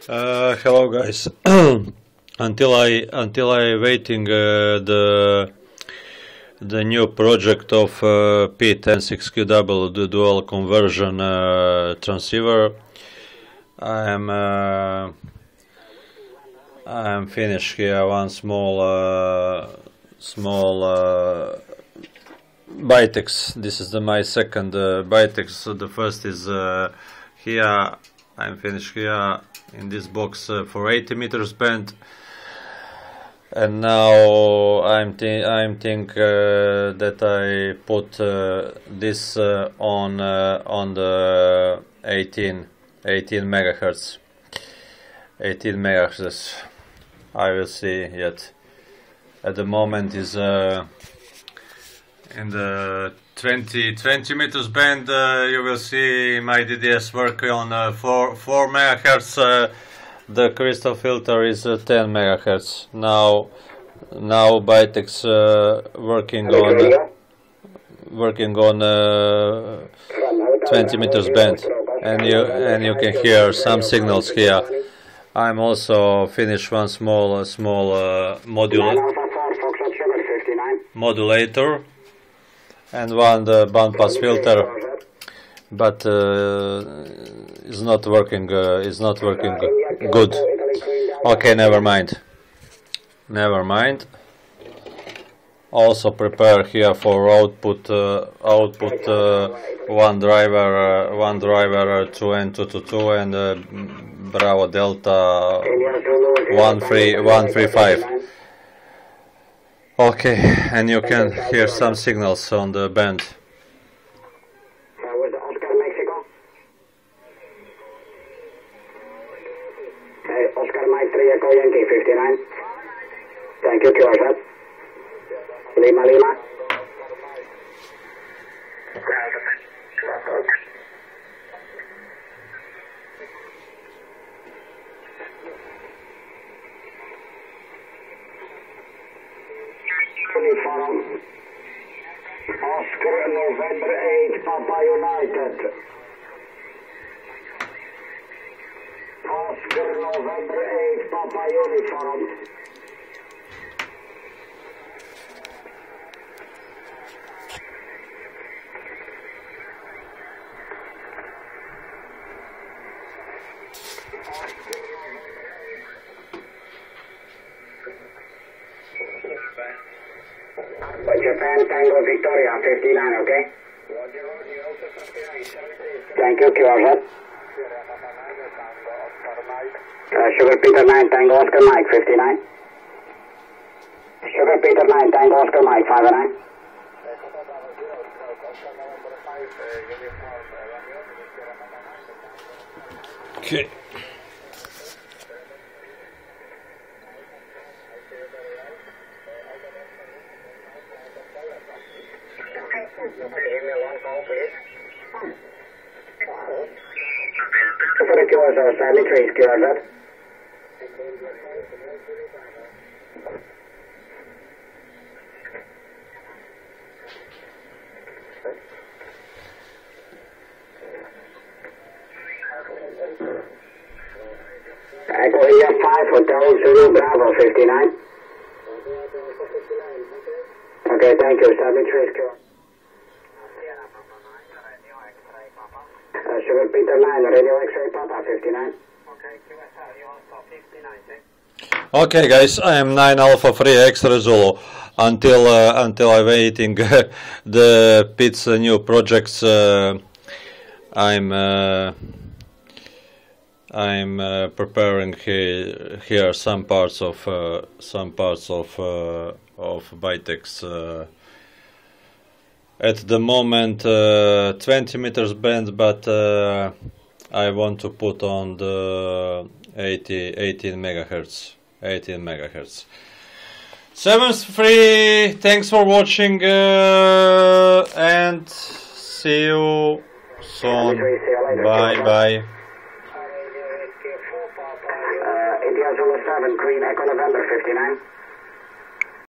Hello guys. until I waiting the new project of P106QW, the dual conversion transceiver. I am finished here one small Bitex. This is my second Bitex. So the first is here. I'm finished here in this box for 80 meters band, and now I'm think that I put this on the 18 megahertz. 18 megahertz. I will see yet. At the moment is in the 20 meters band. You will see my DDS work on 4 megahertz. The crystal filter is 10 megahertz. Now Bitex working on 20 meters band, and you can hear some signals here. I'm also finished one small modulator and one the bandpass filter, but it's not working. It's not working good. Okay, never mind. Also prepare here for output. One driver 2N222 and Bravo Delta 135. Okay, and you can hear some signals on the band. Oscar Mike 3 Echo Yankee 59. Thank you, QRZ. Lima. Uniform. Oscar November 8 Papa United. Oscar November 8 Papa Uniform. Japan Tango Victoria 59, okay? Thank you, QRZ. Sugar Peter 9 Tango Oscar Mike 59. Sugar Peter 9 Tango Oscar Mike 59. Okay. For the QRZ, Stanley Trees, QRZ. Echo India 5 Hotel Zulu Bravo 59. Okay, thank you, Stanley Trees, QRZ. Sugar Peter 9, Radio X-ray Papa 59. Okay, guys, I am 9 Alpha 3 Extra Zulu. Until I waiting the PIT's new projects. I'm preparing here some parts of Bitex. At the moment 20 meters band, but I want to put on the 18 megahertz. 7-3, thanks for watching and see you soon. Bye. India Zulu 7 Green Echo November 59.